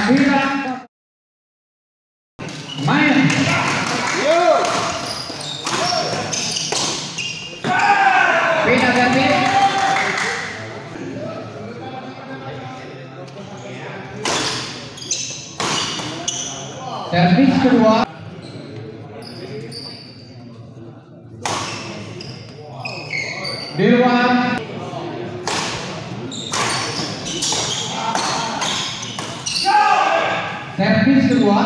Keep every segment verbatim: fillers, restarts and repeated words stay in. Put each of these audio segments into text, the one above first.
Sembilan main. Pindah ganti. Servis kedua. Di luar. Servis kedua.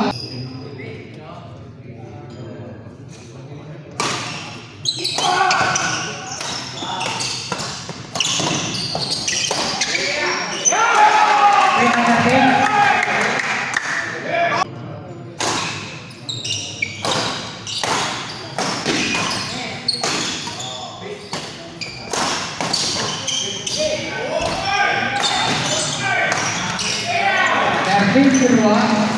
Servis kedua.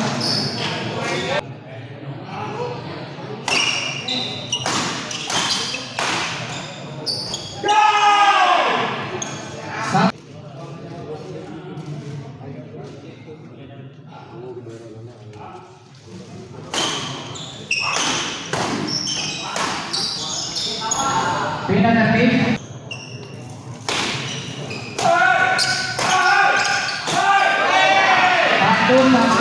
Pindah nanti. Satu sama.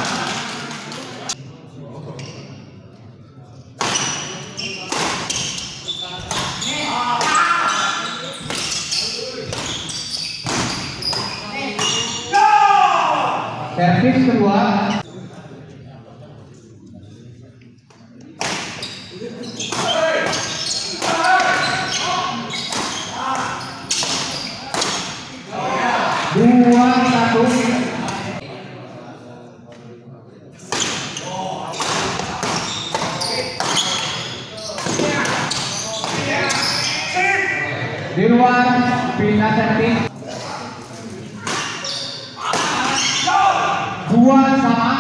Servis kedua. Dua satu. Di luar. Pindah servis. Dua sama.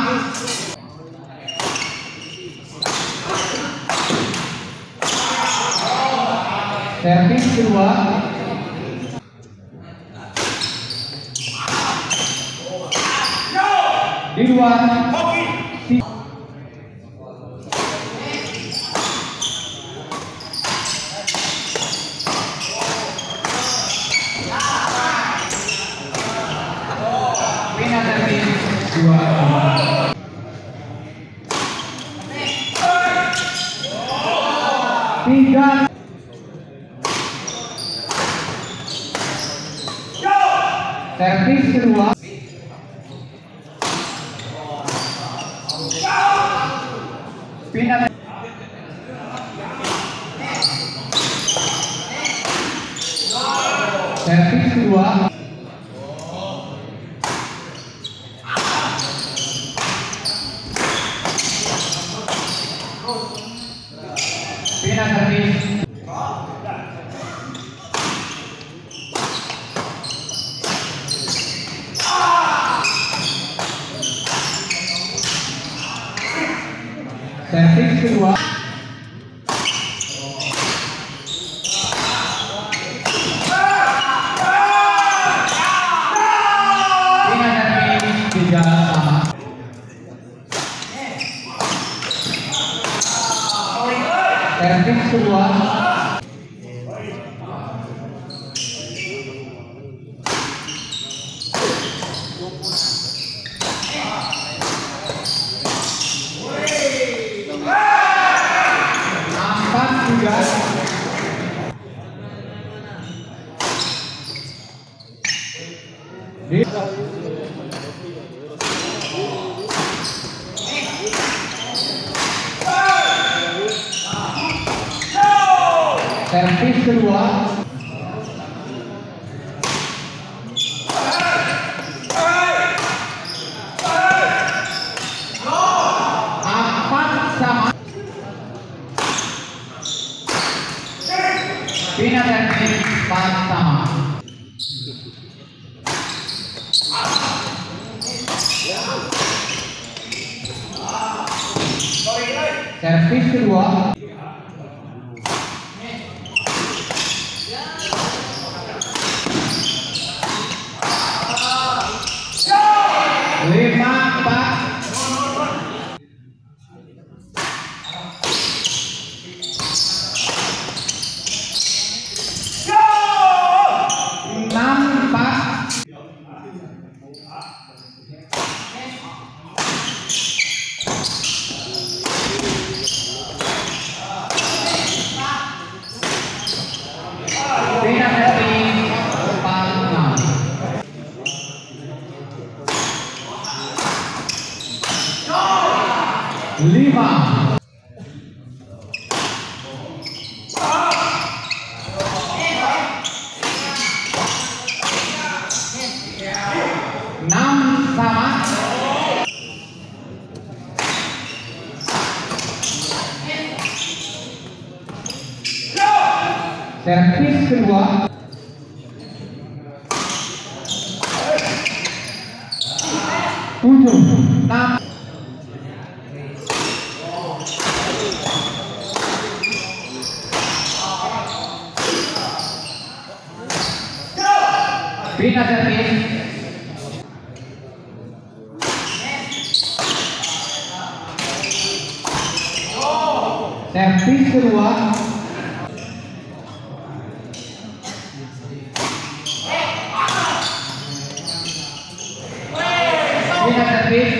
Servis kedua. Di luar. Pindah servis. Dua tiga. Servis kedua. Pindah. Servis kedua. Pindah servis. Servis kedua. Pindah servis. Tiga sama. Servis kedua. Empat tiga. Di servis kedua. Empat sama. Pindah servis. Empat sama. Servis kedua. Lima empat. Bina serving empat enam. Lima. Enam sama. Servis kedua. Tujuh. Enam. Bina servis. Servis kedua. Bina servis.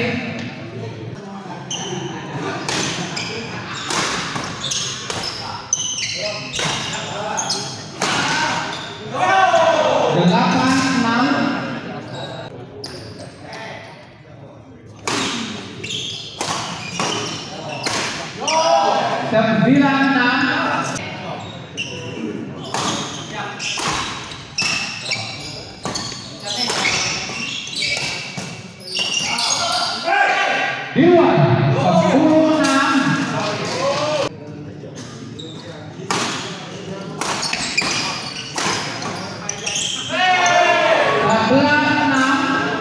Delapan enam. Sembilan enam. Dua. Sepuluh enam. Sebelas enam.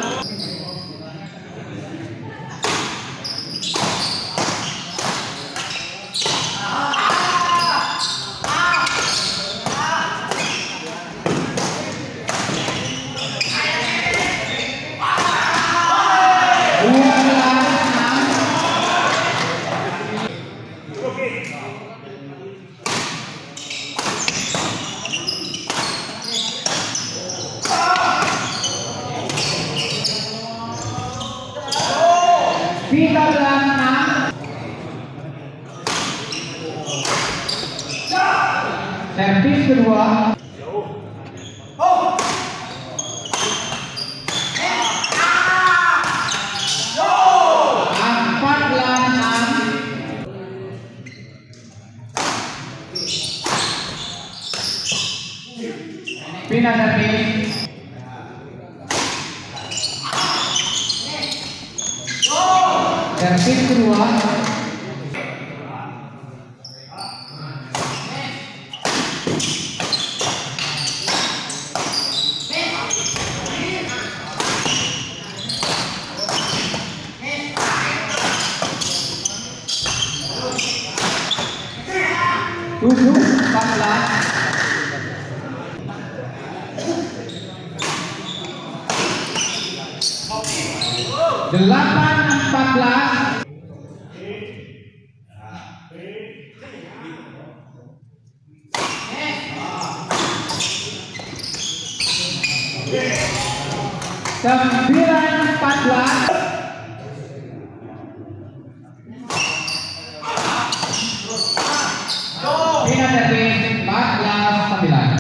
Dua belas enam. Tiga belas enam. Servis kedua. Empat belas enam. Bina servis. Servis kedua. Tujuh empat belas. Delapan empat belas. Sembilan empat belas. Bina servis empat belas sembilan.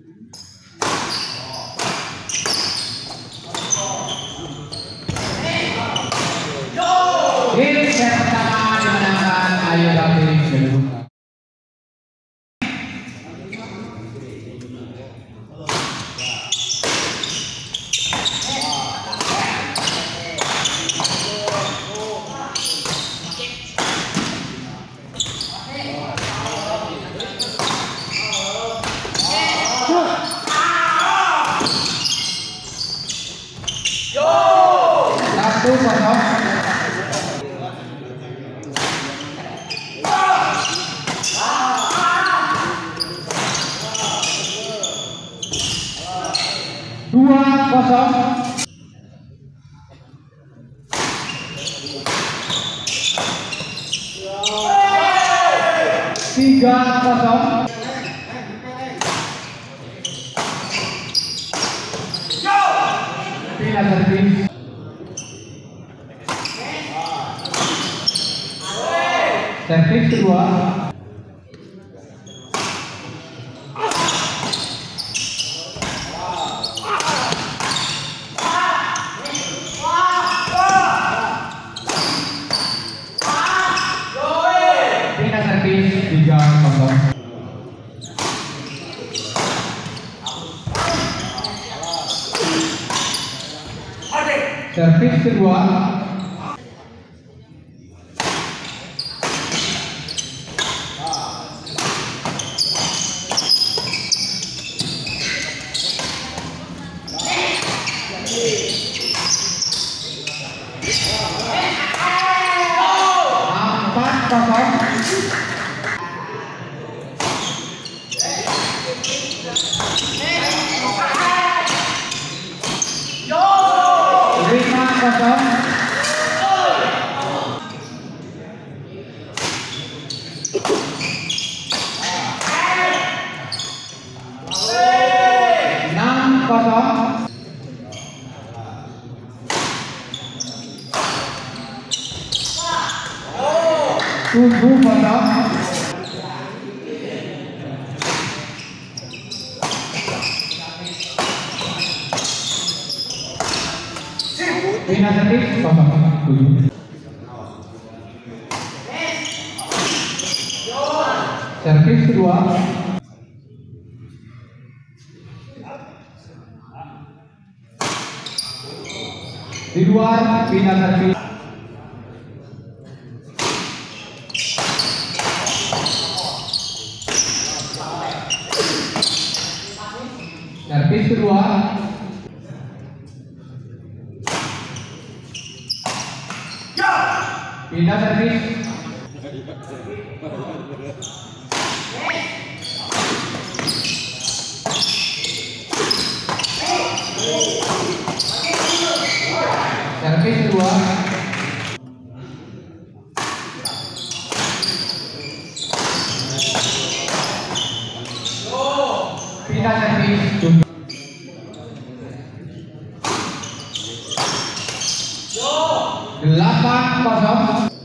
Game set pertama dimenangkan Ayu David Kedua. Satu kosong. Dua kosong. Tiga kosong. Bina servis. Servis kedua. Pindah servis tiga kosong. Servis kedua. Empat kosong. Lima kosong. Enam kosong. Tujuh kosong. Pindah servis kosong tujuh. Servis kedua. Di luar, pindah servis. Servis kedua. Pindah servis. Servis kedua. Pindah servis. Delapan kosong.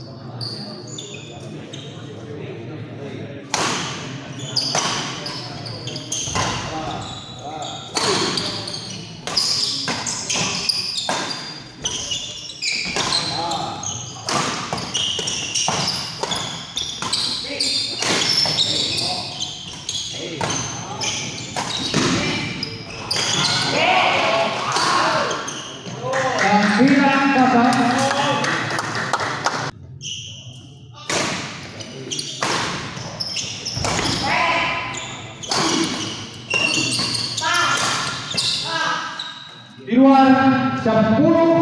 Sembilan kosong. Di luar sepuluh.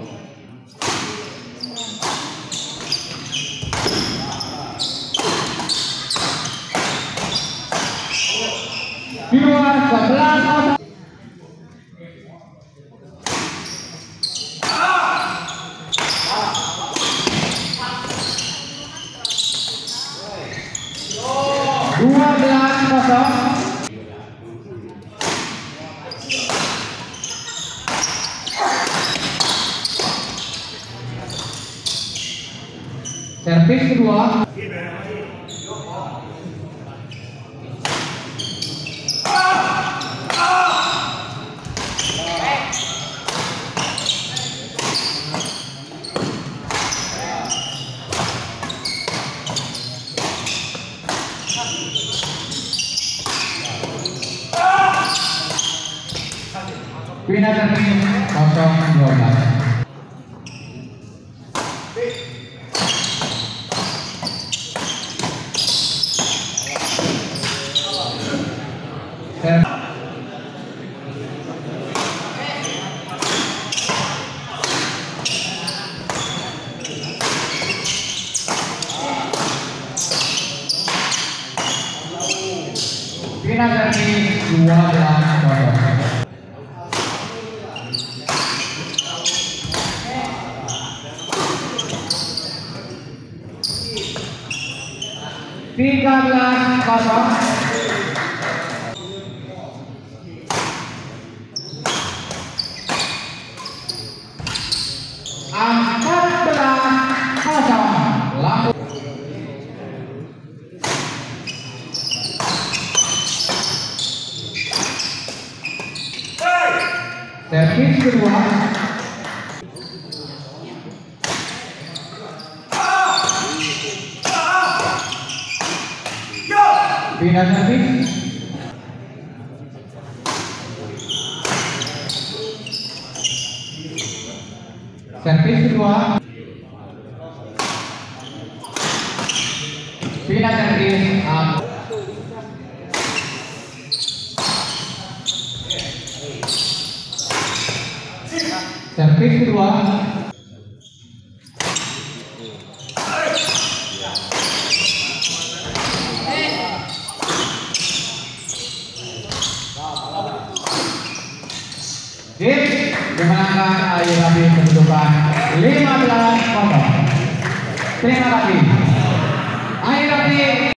Di luar sebelas kosong. Dua belas kosong. Servis kedua. Pindah servis kosong dua belas. Pindah servis dua belas kosong. Tiga belas kosong. Empat belas kosong. Lampu Servis kedua. Pindah servis. Servis kedua. Pindah servis. Out. Servis kedua. Hit kemenangan Ayu Rabi kedudukan lima belas. Terima kasih Ayu Rabi.